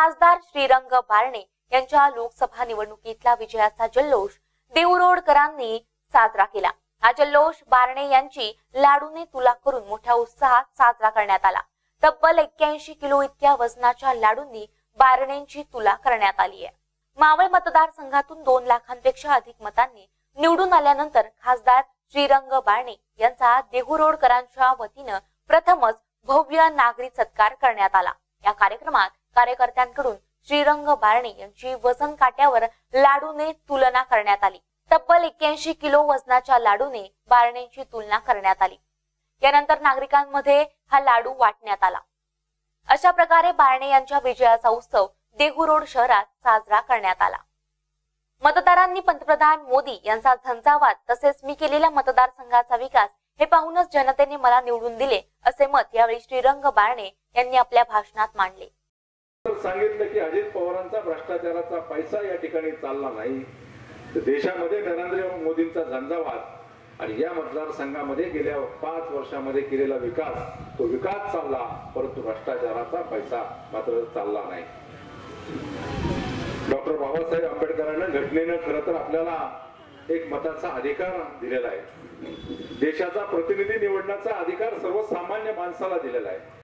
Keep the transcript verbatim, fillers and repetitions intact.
खासदार श्रीरंग बारणे यांच्या लोकसभा निवडणुकीतला विजयाचा जल्लोष देहूरोडकरांनी साजरा केला। हा जल्लोष बारणे यांची लाडूने तुला करून मोठ्या उत्साहात साजरा करण्यात आला। तब्बल एक्क्याऐंशी किलो इतक्या वजनाच्या लाडूंनी बारणेंची तुला करण्यात आली आहे। मावळ मतदारसंघातून दोन लाखांपेक्षा अधिक मतांनी निवडून आल्यानंतर खासदार श्रीरंग बारणे यांचा देहूरोडकरांच्या वतीनं प्रथमच भव्य नागरी सत्कार करण्यात आला। या कार्यक्रमात कार्यकर्त्यांकडून श्रीरंग बारणे यांची वजन काट्यावर लाडूने तुलना करण्यात आली। तब्बल एक्क्याऐंशी किलो वजनाच्या लाडूने बारणेंची तुलना करण्यात आली। यानंतर नागरिकांमध्ये हा लाडू वाटण्यात आला। अशा प्रकारे बारणे यांच्या विजयाचा उत्सव देहूरोड शहरात साजरा करण्यात आला। मतदारांनी पंतप्रधान मोदी यांचा झंझावात तसेच मी केलेल्या मतदारसंघाचा विकास हे पाहूनच जनतेने मला निवडून दिले असे मत यावेळी श्रीरंग बारणे यांनी आपल्या भाषणात मांडले। सांगितलं की अजित पवारांचा भ्रष्टाचाराचा पैसा या ठिकाणी चालला नाही, तर देशामध्ये नरेंद्र मोदींचा झंझावात आणि या मतदारसंघामध्ये गेल्या पाच वर्षामध्ये केलेला विकास, तो विकास चालला, परंतु भ्रष्टाचाराचा पैसा मात्र चालला नाही। डॉक्टर बाबासाहेब आंबेडकरांना घटनेनं खरं तर आपल्याला एक मताचा अधिकार दिलेला आहे। देशाचा प्रतिनिधी निवडण्याचा अधिकार सर्वसामान्य माणसाला दिलेला आहे।